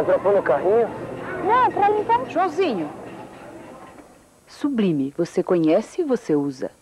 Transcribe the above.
É pra pôr no carrinho? Não, é pra limpar. Joãozinho. Sublime, você conhece e você usa.